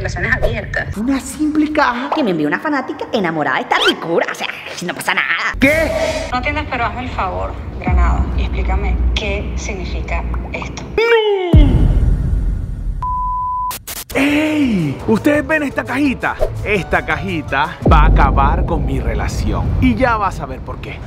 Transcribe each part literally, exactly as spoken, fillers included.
relaciones abiertas. Una simple caja Que me envió una fanática enamorada de esta ricura. O sea, no pasa nada. ¿Qué? No entiendes, pero hazme el favor, Granada, y explícame qué significa esto. ¡Ey! ¿Ustedes ven esta cajita? Esta cajita va a acabar con mi relación. Y ya vas a ver por qué.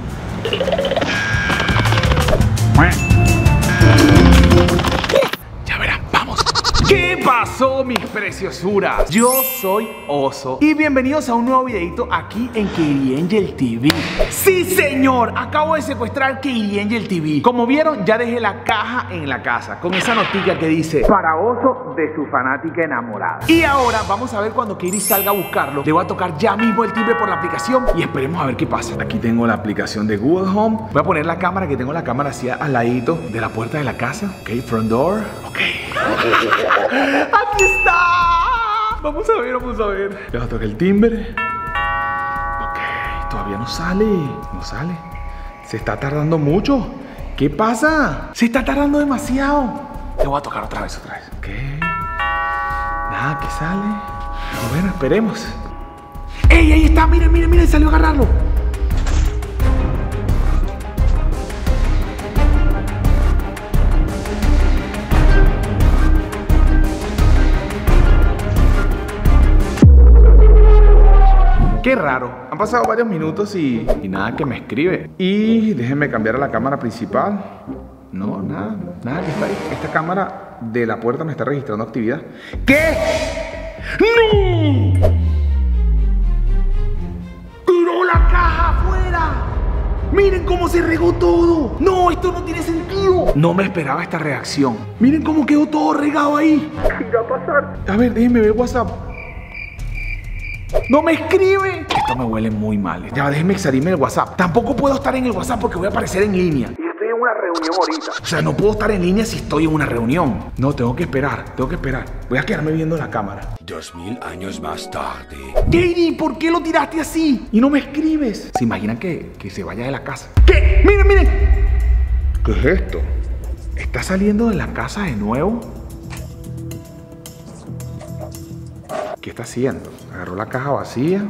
Ya verán, vamos. ¿Qué pasó, mis preciosuras? Yo soy Oso y bienvenidos a un nuevo videito aquí en Katie Angel T V. Sí, señor, acabo de secuestrar Katie Angel T V. Como vieron, ya dejé la caja en la casa con esa notica que dice para Oso de su fanática enamorada. Y ahora vamos a ver cuando Katie salga a buscarlo. Le voy a tocar ya mismo el timbre por la aplicación y esperemos a ver qué pasa. Aquí tengo la aplicación de Google Home. Voy a poner la cámara, que tengo la cámara así al ladito de la puerta de la casa. Ok, front door. Ok. ¡Aquí está! Vamos a ver, vamos a ver. Ya toca el timbre. Ok, todavía no sale. No sale. Se está tardando mucho. ¿Qué pasa? Se está tardando demasiado. Le voy a tocar otra vez, otra vez. Ok. Nada, que sale. Bueno, esperemos. ¡Ey, ahí está! Miren, miren, miren, salió a agarrarlo. Qué raro, han pasado varios minutos y, y nada que me escribe. Y déjenme cambiar a la cámara principal. No, nada, nada que está ahí. Esta cámara de la puerta me está registrando actividad. ¿Qué? ¡No! ¡Tiró la caja afuera! ¡Miren cómo se regó todo! ¡No, esto no tiene sentido! No me esperaba esta reacción. Miren cómo quedó todo regado ahí. ¿Qué va a pasar? A ver, déjenme ver WhatsApp. ¡No me escribe! Esto me huele muy mal. Ya, déjenme salirme del WhatsApp. Tampoco puedo estar en el WhatsApp porque voy a aparecer en línea. Y estoy en una reunión ahorita. O sea, no puedo estar en línea si estoy en una reunión. No, tengo que esperar, tengo que esperar. Voy a quedarme viendo la cámara. Dos mil años más tarde. Katie, ¿por qué lo tiraste así? Y no me escribes. ¿Se imaginan que, que se vaya de la casa? ¿Qué? ¡Miren, miren! ¿Qué es esto? ¿Está saliendo de la casa de nuevo? ¿Qué está haciendo? Agarró la caja vacía.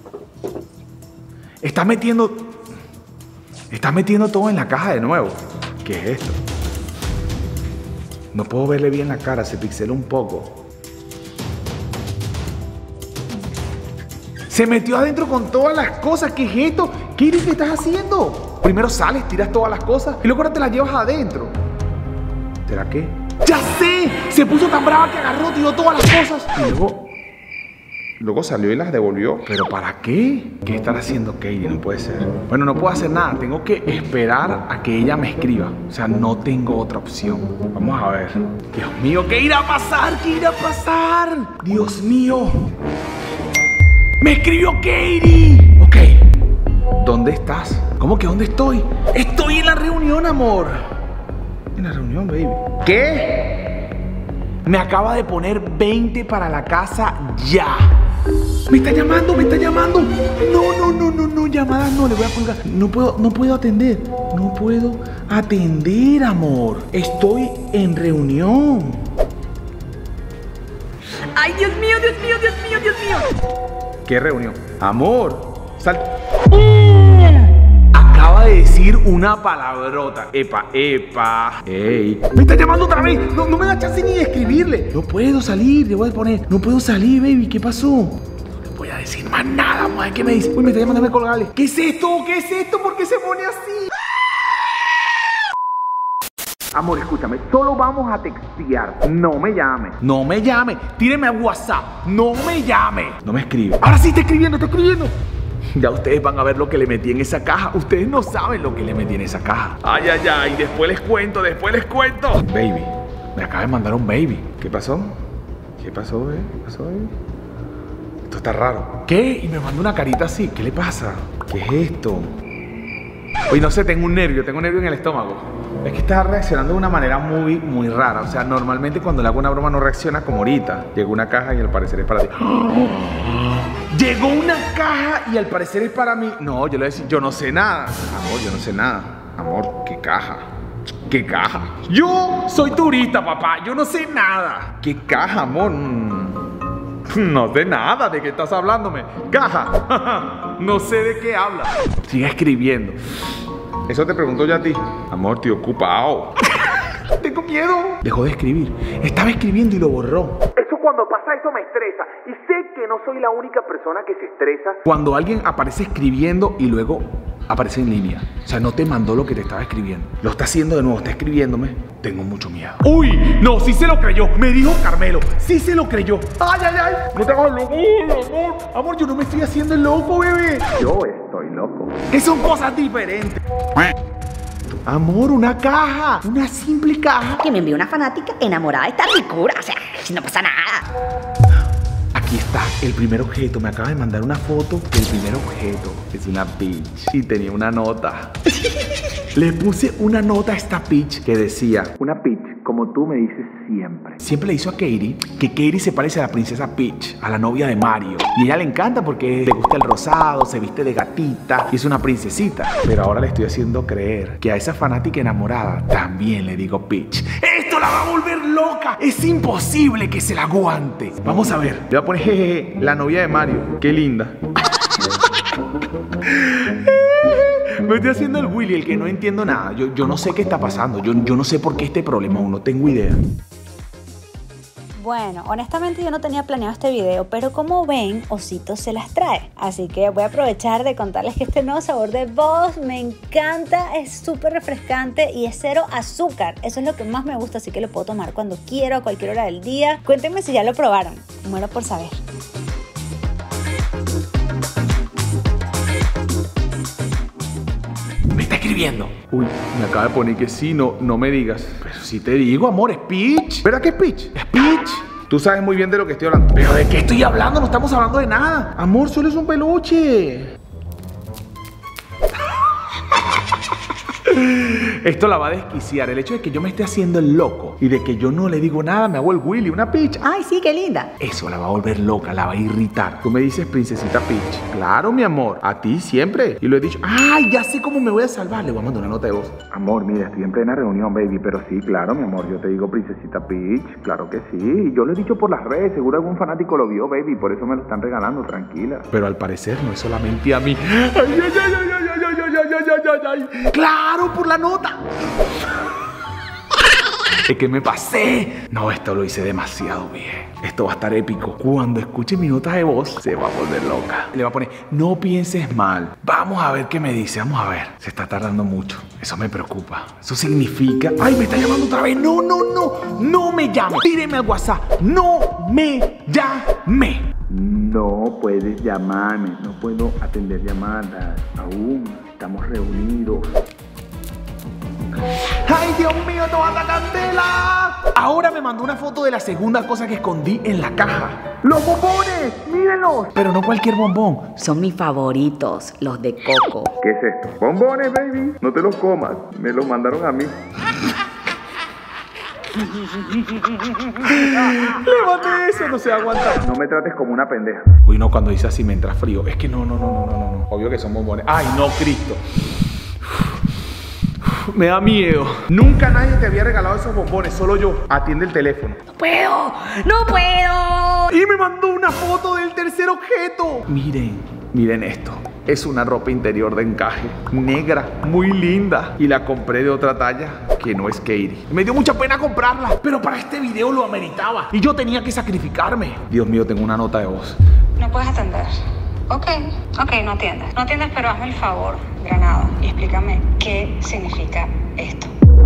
Está metiendo... Está metiendo todo en la caja de nuevo. ¿Qué es esto? No puedo verle bien la cara, se pixela un poco. Se metió adentro con todas las cosas. ¿Qué es esto? ¿Qué ¿Qué estás haciendo? Primero sales, tiras todas las cosas y luego ahora te las llevas adentro. ¿Será qué? ¡Ya sé! Se puso tan brava que agarró, tiró todas las cosas y luego... Luego salió y las devolvió. ¿Pero para qué? ¿Qué estará haciendo Katie? No puede ser. Bueno, no puedo hacer nada. Tengo que esperar a que ella me escriba. O sea, no tengo otra opción. Vamos a ver. Dios mío, ¿qué irá a pasar? ¿Qué irá a pasar? Dios mío. ¡Me escribió Katie! Ok. ¿Dónde estás? ¿Cómo que dónde estoy? Estoy en la reunión, amor. En la reunión, baby. ¿Qué? Me acaba de poner veinte para la casa ya. Me está llamando, me está llamando. No, no, no, no, no, llamadas no, le voy a colgar. No puedo, no puedo atender. No puedo atender, amor. Estoy en reunión. Ay, Dios mío, Dios mío, Dios mío, Dios mío. ¿Qué reunión? Amor, sal. Acaba de decir una palabrota. Epa, epa. Ey. Me está llamando otra vez. No, no me da chance ni de escribirle. No puedo salir, le voy a poner. No puedo salir, baby. ¿Qué pasó? No le voy a decir más nada, madre. ¿Qué me dice? Uy, me está llamando a colgarle. ¿Qué es esto? ¿Qué es esto? ¿Por qué se pone así? Amor, escúchame, solo vamos a textear. No me llame. No me llame. Tíreme a WhatsApp. No me llame. No me escribe. Ahora sí está escribiendo, está escribiendo. Ya ustedes van a ver lo que le metí en esa caja. Ustedes no saben lo que le metí en esa caja. Ay, ay, ay. Después les cuento, después les cuento. Baby. Me acaba de mandar un baby. ¿Qué pasó? ¿Qué pasó, baby? ¿Qué pasó, baby? Esto está raro. ¿Qué? Y me mandó una carita así. ¿Qué le pasa? ¿Qué es esto? Uy, no sé, tengo un nervio. Tengo un nervio en el estómago. Es que está reaccionando de una manera muy, muy rara. O sea, normalmente cuando le hago una broma no reacciona como ahorita. Llegó una caja y al parecer es para ti. Llegó una caja y al parecer es para mí. No, yo le voy a decir, yo no sé nada. Amor, yo no sé nada. Amor, ¿qué caja? ¿Qué caja? Yo soy turista, papá. Yo no sé nada. ¿Qué caja, amor? No sé nada de qué estás hablándome. Caja. No sé de qué hablas. Sigue escribiendo. Eso te pregunto yo a ti. Amor, estoy ocupado. Tengo miedo. Dejó de escribir. Estaba escribiendo y lo borró. Eso cuando pasa eso me estresa. Y sé que no soy la única persona que se estresa cuando alguien aparece escribiendo y luego aparece en línea. O sea, no te mandó lo que te estaba escribiendo. Lo está haciendo de nuevo, está escribiéndome. Tengo mucho miedo. ¡Uy! No, sí se lo creyó. Me dijo Carmelo. Sí se lo creyó. ¡Ay, ay, ay! No te hagas loco, amor. Amor, yo no me estoy haciendo el loco, bebé. Yo estoy loco. Que son cosas diferentes. Amor, una caja. Una simple caja. Que me envió una fanática enamorada de esta ricura. O sea, no pasa nada. Aquí está el primer objeto. Me acaba de mandar una foto del primer objeto. Es una peach. Y tenía una nota. Le puse una nota a esta peach que decía: una peach, como tú me dices siempre. Siempre le hizo a Katie que Katie se parece a la princesa Peach, a la novia de Mario. Y a ella le encanta porque le gusta el rosado, se viste de gatita y es una princesita. Pero ahora le estoy haciendo creer que a esa fanática enamorada también le digo Peach. ¡Esto la va a volver loca! Es imposible que se la aguante. Vamos a ver. Le voy a poner jejeje, la novia de Mario. ¡Qué linda! Me estoy haciendo el Willy, el que no entiendo nada. Yo, yo no sé qué está pasando. Yo, yo no sé por qué este problema aún no tengo idea. Bueno, honestamente yo no tenía planeado este video, pero como ven, Osito se las trae. Así que voy a aprovechar de contarles que este nuevo sabor de Boss me encanta, es súper refrescante y es cero azúcar. Eso es lo que más me gusta, así que lo puedo tomar cuando quiero, a cualquier hora del día. Cuéntenme si ya lo probaron, muero por saber. Me está escribiendo. Uy, me acaba de poner que sí, no, no me digas. Pero si te digo, amor, es Peach. ¿Verdad que es Peach? Es Peach. Tú sabes muy bien de lo que estoy hablando. ¿Pero de qué estoy hablando? No estamos hablando de nada. Amor, solo es un peluche. Esto la va a desquiciar. El hecho de que yo me esté haciendo el loco y de que yo no le digo nada, me hago el Willy, una Peach. Ay, sí, qué linda. Eso la va a volver loca, la va a irritar. Tú me dices princesita Peach. Claro, mi amor, a ti siempre. Y lo he dicho. Ay, ya sé cómo me voy a salvar. Le voy a mandar una nota de voz. Amor, mira, estoy en plena reunión, baby. Pero sí, claro, mi amor, yo te digo princesita Peach. Claro que sí. Yo lo he dicho por las redes. Seguro algún fanático lo vio, baby. Por eso me lo están regalando, tranquila. Pero al parecer no es solamente a mí. Ay, ay, ay, ay, ay, ay, ay, ay, ay, ay, ay, ay. ¡Claro, por la nota! Es que me pasé. No, esto lo hice demasiado bien. Esto va a estar épico. Cuando escuche mi nota de voz, se va a volver loca. Le va a poner: no pienses mal. Vamos a ver qué me dice. Vamos a ver. Se está tardando mucho. Eso me preocupa. Eso significa... ¡Ay, me está llamando otra vez! No, no, no. No me llame. Tíreme al WhatsApp. No me llame. No puedes llamarme. No puedo atender llamadas. Aún estamos reunidos. ¡Ay, Dios mío, toda candela! Ahora me mandó una foto de la segunda cosa que escondí en la caja. ¡Los bombones! ¡Mírenlos! Pero no cualquier bombón. Son mis favoritos, los de coco. ¿Qué es esto? ¡Bombones, baby! No te los comas. Me los mandaron a mí. Levante eso, no se aguanta. No me trates como una pendeja. Uy, no, cuando dice así me entra frío. Es que no, no, no, no, no, no. Obvio que son bombones. ¡Ay, no, Cristo! Me da miedo. Nunca nadie te había regalado esos bombones, solo yo. Atiende el teléfono. ¡No puedo! ¡No puedo! Y me mandó una foto del tercer objeto. Miren, miren esto. Es una ropa interior de encaje, negra, muy linda. Y la compré de otra talla, que no es Katie. Me dio mucha pena comprarla, pero para este video lo ameritaba. Y yo tenía que sacrificarme. Dios mío, tengo una nota de voz. No puedes atender. Ok, ok, no atiendes. No atiendes, pero hazme el favor, Granada, y explícame qué significa esto.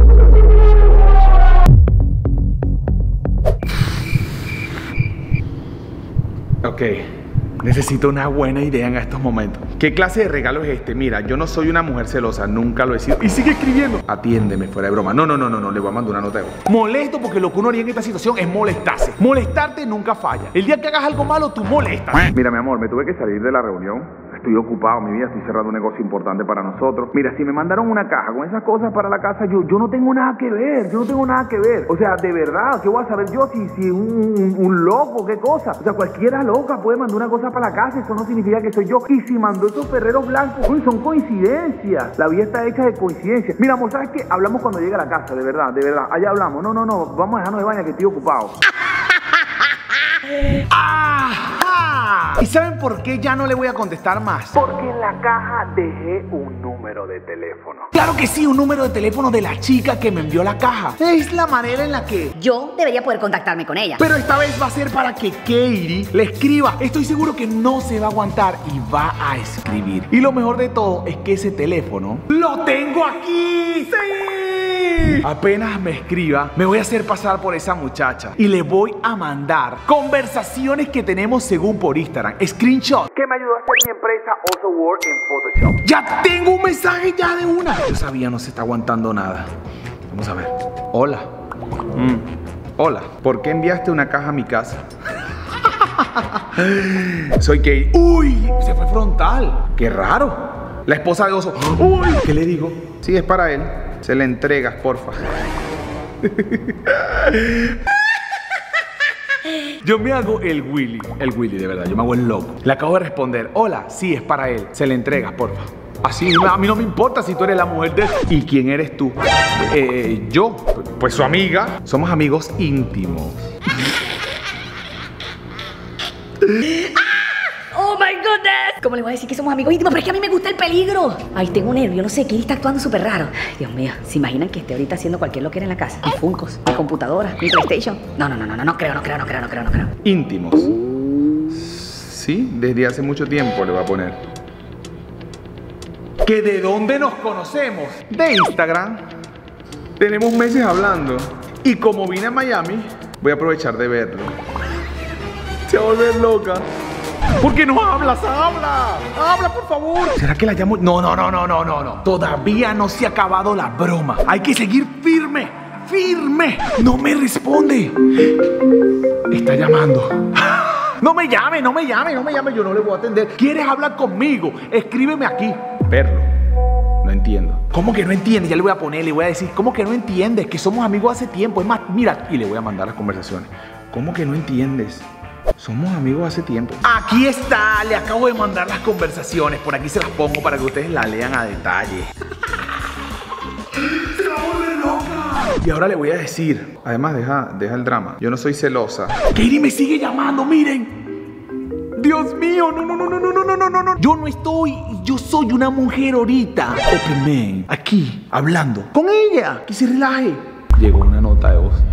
Ok, necesito una buena idea en estos momentos. ¿Qué clase de regalo es este? Mira, yo no soy una mujer celosa, nunca lo he sido. Y sigue escribiendo. Atiéndeme, fuera de broma. No, no, no, no, no, le voy a mandar una nota de voz. Molesto porque lo que uno haría en esta situación es molestarse. Molestarte nunca falla. El día que hagas algo malo, tú molestas. Mira, mi amor, me tuve que salir de la reunión. Estoy ocupado, mi vida, estoy cerrando un negocio importante para nosotros. Mira, si me mandaron una caja con esas cosas para la casa, yo, yo no tengo nada que ver, yo no tengo nada que ver. O sea, de verdad, ¿qué voy a saber yo si, si un, un, un loco, qué cosa? O sea, cualquiera loca puede mandar una cosa para la casa, eso no significa que soy yo. Y si mandó esos ferreros blancos, uy, son coincidencias. La vida está hecha de coincidencias. Mira, amor, ¿sabes qué? Hablamos cuando llegue a la casa, de verdad, de verdad. Allá hablamos. No, no, no, vamos a dejarnos de vaina que estoy ocupado. ¡Ah! ¿Y saben por qué ya no le voy a contestar más? Porque en la caja dejé un número de teléfono. Claro que sí, un número de teléfono de la chica que me envió la caja. Es la manera en la que yo debería poder contactarme con ella. Pero esta vez va a ser para que Katie le escriba. Estoy seguro que no se va a aguantar y va a escribir. Y lo mejor de todo es que ese teléfono ¡lo tengo aquí! ¡Sí! Apenas me escriba, me voy a hacer pasar por esa muchacha y le voy a mandar conversaciones que tenemos según por Instagram, screenshot que me ayudó a hacer mi empresa Oso World en Photoshop. ¡Ya tengo un mensaje ya de una! Yo sabía, no se está aguantando nada. Vamos a ver. Hola. Mm. Hola. ¿Por qué enviaste una caja a mi casa? Soy Katie. ¡Uy! Se fue frontal. ¡Qué raro! La esposa de Oso. ¡Uy! ¿Qué le digo? Sí, es para él. Se le entregas, porfa. Yo me hago el Willy. El Willy, de verdad. Yo me hago el loco. Le acabo de responder. Hola, sí, es para él. Se le entregas, porfa. Así, a mí no me importa si tú eres la mujer de él. ¿Y quién eres tú? Eh, yo. Pues su amiga. Somos amigos íntimos. ¡Oh, my goodness! ¿Cómo le voy a decir que somos amigos íntimos? Pero es que a mí me gusta el peligro. Ay, tengo nervio, no sé, Katie está actuando súper raro. Ay, Dios mío, ¿se imaginan que esté ahorita haciendo cualquier loquera en la casa? Mis Funkos, mi computadora, mi PlayStation. No, no, no, no, no, no creo, no creo, no creo, no creo, no creo. Íntimos. Sí, desde hace mucho tiempo le voy a poner. ¿Que de dónde nos conocemos? De Instagram. Tenemos meses hablando. Y como vine a Miami, voy a aprovechar de verlo. Se va a volver loca. ¿Por qué no hablas? ¡Habla! ¡Habla, por favor! ¿Será que la llamo? No, no, no, no, no, no, no. Todavía no se ha acabado la broma. Hay que seguir firme, firme. No me responde. Está llamando. No me llame, no me llame, no me llame. Yo no le voy a atender. ¿Quieres hablar conmigo? Escríbeme aquí. Verlo. No entiendo. ¿Cómo que no entiende? Ya le voy a poner, le voy a decir. ¿Cómo que no entiendes? Que somos amigos hace tiempo. Es más, mira. Y le voy a mandar las conversaciones. ¿Cómo que no entiendes? Somos amigos hace tiempo. Aquí está, le acabo de mandar las conversaciones. Por aquí se las pongo para que ustedes la lean a detalle. ¡Se va a volver loca! Y ahora le voy a decir. Además, deja, deja el drama. Yo no soy celosa. Katie me sigue llamando, miren. Dios mío, no, no, no, no, no, no, no, no, no. Yo no estoy, yo soy una mujer ahorita. Open man, aquí, hablando con ella. Que se relaje. Llegó una nota de voz.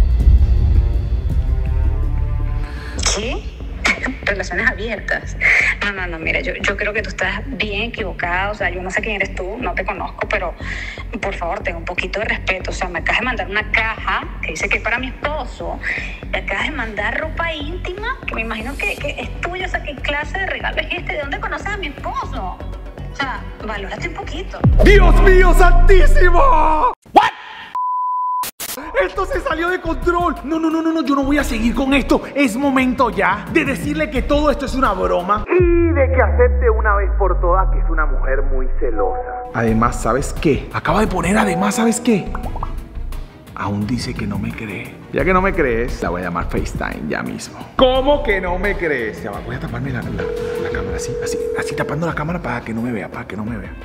¿Qué? Relaciones abiertas. No, no, no, mira, yo, yo creo que tú estás bien equivocada. O sea, yo no sé quién eres tú, no te conozco, pero por favor, ten un poquito de respeto. O sea, me acabas de mandar una caja que dice que es para mi esposo. Me acabas de mandar ropa íntima, que me imagino que, que es tuya. O sea, ¿qué clase de regalo es este? ¿De dónde conoces a mi esposo? O sea, valórate un poquito. ¡Dios mío, santísimo! ¿What? Esto se salió de control. No, no, no, no, no, yo no voy a seguir con esto. Es momento ya de decirle que todo esto es una broma y de que acepte una vez por todas que es una mujer muy celosa. Además, ¿sabes qué? Acaba de poner además, ¿sabes qué? Aún dice que no me cree. Ya que no me crees, la voy a llamar FaceTime ya mismo. ¿Cómo que no me crees? Ya va, voy a taparme la, la, la cámara así, así, así tapando la cámara para que no me vea, para que no me vea.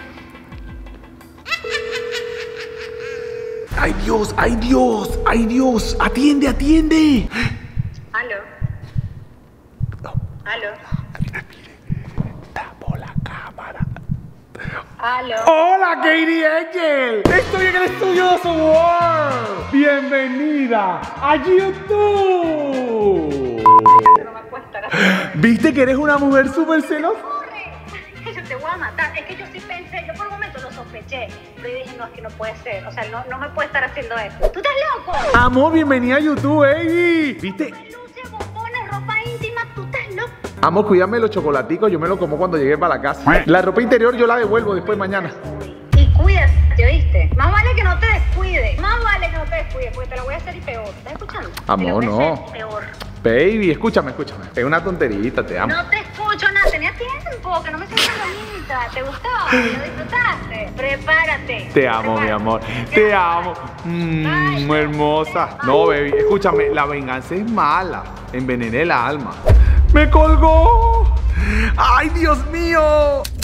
¡Ay, Dios! ¡Ay, Dios! ¡Ay, Dios! ¡Atiende, atiende! ¿Aló? No. ¿Aló? Mire, tapo la cámara. ¿Aló? ¡Hola, Katie Angel! Estoy en el estudio de Oso World. ¡Bienvenida a YouTube! No me puedo estar así. ¿Viste que eres una mujer súper celosa? Yo te voy a matar. Es que yo sí pensé, yo por un momento lo sospeché. Pero dije, no, es que no puede ser. O sea, no, no me puede estar haciendo esto. ¿Tú estás loco? Amor, bienvenida a YouTube, baby. ¿Viste? Peluche, bombones, ropa íntima. ¿Tú estás loco? Amor, cuídame los chocolaticos. Yo me los como cuando llegue para la casa. La ropa interior yo la devuelvo después mañana. Y cuídate, ¿oíste? Más vale que no te descuides. Más vale que no te descuides, porque te la voy a hacer y peor. ¿Estás escuchando? Amor, te la voy a no. hacer peor. Baby, escúchame, escúchame. Es una tonterita, te amo. No te escucho nada. Tenía tiempo que no me siento bonita. ¿Te gustó? ¿Lo disfrutaste? Prepárate. Te amo, Prepárate. mi amor. Te amo. Mmm, hermosa. No, baby, escúchame. La venganza es mala. Envenené el alma. ¡Me colgó! ¡Ay, Dios mío!